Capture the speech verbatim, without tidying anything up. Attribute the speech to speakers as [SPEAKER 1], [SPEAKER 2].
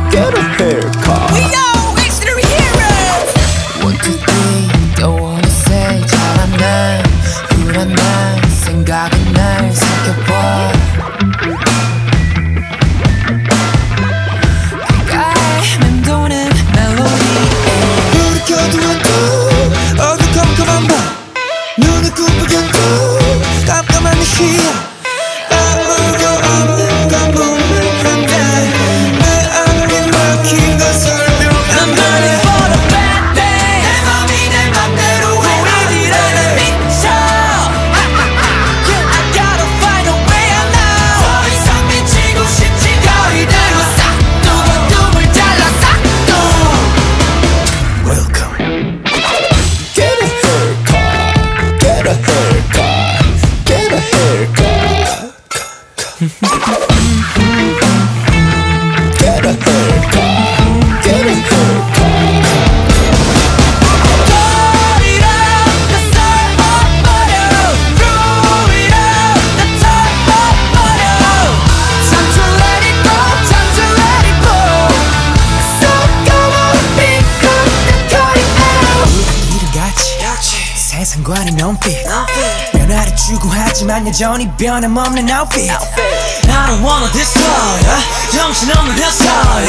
[SPEAKER 1] get a haircut.
[SPEAKER 2] We all extraordinary heroes.
[SPEAKER 3] One, two, three, don't wanna say 잘한다 불안한 생각은 날 삼켜봐 귓가에 맴도는 멜로디
[SPEAKER 4] 우리 켜두었고 얼굴 컴컴한 밤 눈을 꿈꾸게 또 깜깜한 이 시야 아무도 없는 가뭄을 한다 내 안에 막힌 걸 설명
[SPEAKER 2] I'm ready for the bad day. 내 맘이 내 맘대로 해. 우리들은 미쳐. I gotta find a way out now. 더 이상 미치고 싶지가 이대로 싹둑 어둠을 잘라 싹둑.
[SPEAKER 4] Welcome
[SPEAKER 1] Get a haircut. Get a haircut. Get a haircut. Get a haircut. Get a haircut.
[SPEAKER 2] Pour it up, the sun up 버려. Throw it up, the top up 버려. Time to let it go, time to let it go. So come on, pick up the cutting out.
[SPEAKER 4] 이름같이 세상과는 눈빛 변화를 추구하지만 여전히 변함없는 outfit
[SPEAKER 2] I don't wanna destroy ya. 정신없는 hairstyle